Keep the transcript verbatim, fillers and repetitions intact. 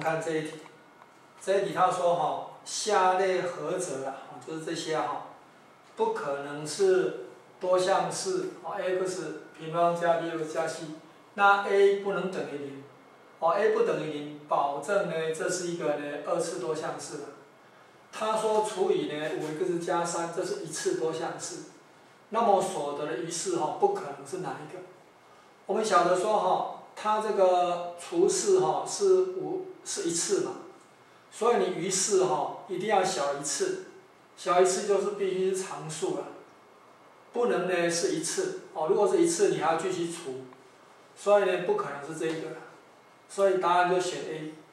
看这一题，这一题他说哈，下列何者啊，就是这些哈，不可能是多项式哦 ，x 平方加 b x 加 c， 那 a 不能等于零，哦 a 不等于零，保证呢这是一个呢二次多项式了。他说除以呢五 x 加三，这是一次多项式，那么所得的余式哈不可能是哪一个？我们晓得说哈，它这个除式哈是五是一次嘛，所以你余式哈一定要小一次，小一次就是必须是常数了，不能呢是一次哦。如果是一次，你还要继续除，所以呢不可能是这一个，所以答案就选 A。